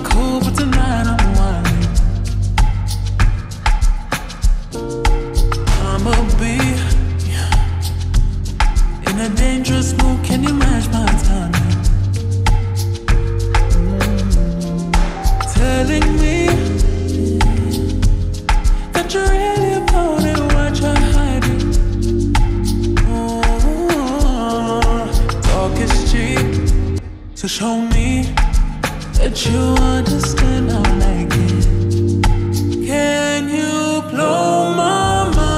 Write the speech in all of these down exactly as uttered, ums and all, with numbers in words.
cool, but tonight I'm wildin'. I'ma be in a dangerous mood. Can you match my timing? Mm. Telling me that you're really about it, what you're hiding. Oh, talk is cheap, so show me that you understand how I like it. Can you blow my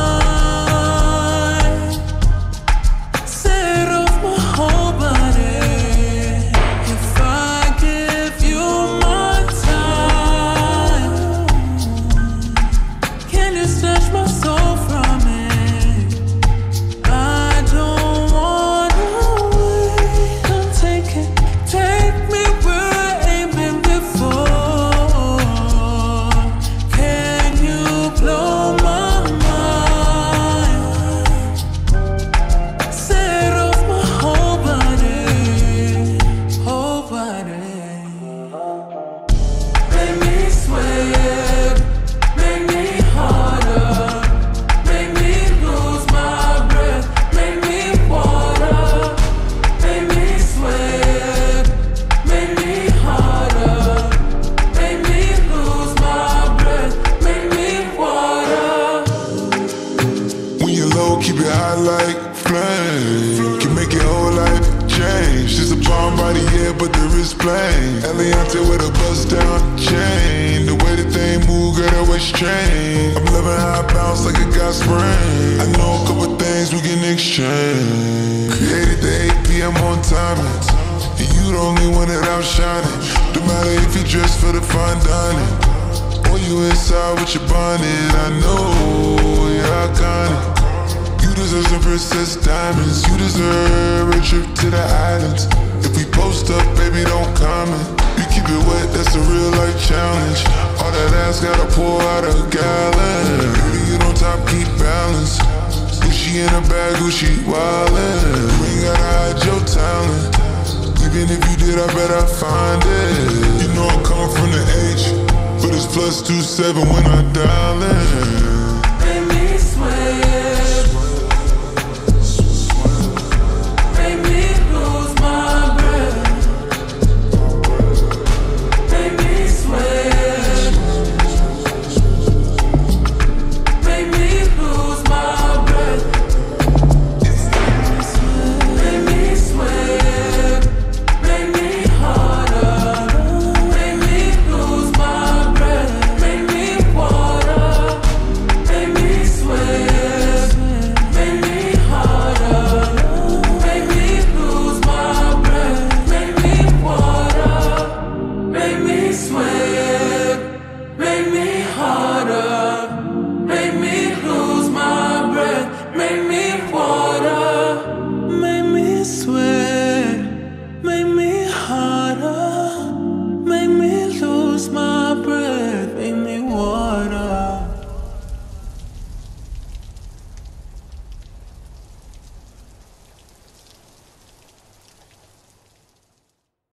mind? Set off my whole body. If I give you my time, can you snatch my soul from me? I don't wanna wait. Come take it, take me where I ain't been before. Can you blow my mind? Set off my whole body, whole body. Make me sweat, make me harder, make me lose my breath, make me water, make me sweat, make me harder, make me lose my breath, make me water. When you're low, keep it high like flame. Can make your whole life change. She's a bomb body, yeah, but the wrist plain. Eliante with a bust down chain. The way that they move, girl, that waist train. I'm loving how I bounce like a got sprain. I know a couple things we can exchange. Created the eight p m on timing, and you the only one that I'm shining. No matter if you dress for the fine dining, or you inside with your bonnet, I know you're iconic. You deserve some princess diamonds. You deserve a trip to the islands. If we post up, baby, don't comment. You keep it wet, that's a real life challenge. All that ass gotta pour out a gallon. Baby, you don't top, keep balance. Gucci in a bag, Gucci wildin'. You ain't gotta hide your talent. Even if you did, I bet I find it. You know I come from the H, but it's plus two seven when I dial in.